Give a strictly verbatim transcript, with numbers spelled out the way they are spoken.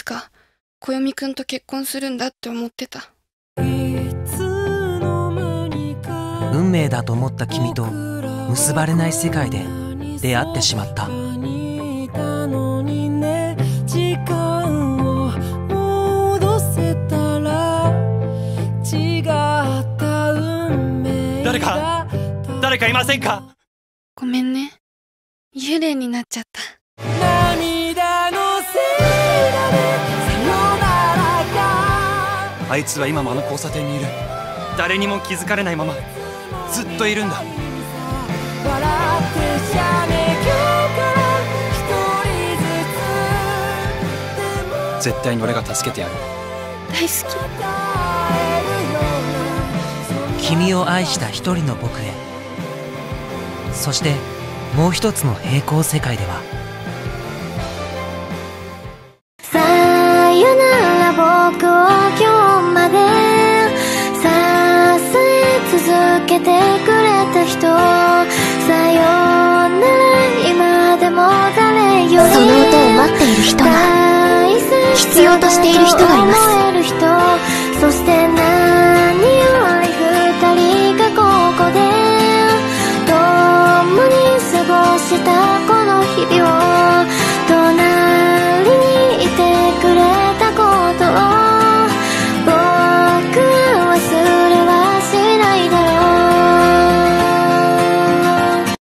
か暦くんと結婚するんだって思ってた。 運命だと思った君と結ばれない世界で出会ってしまった。 誰か誰かいませんか？ ごめんね、幽霊になっちゃった。 涙のせいだね、さよならか。 あいつは今もあの交差点にいる。誰にも気づかれないままずっといるんだ。 笑ってしゃべ今日から一人ずつ。 絶対に俺が助けてやる。 大好き。 君を愛した一人の僕へ。そしてもう一つの平行世界では、 さよなら僕を今日まで支え続けてくれた人、さよなら今でも誰よりその音を待っている人が、必要としている人がいます。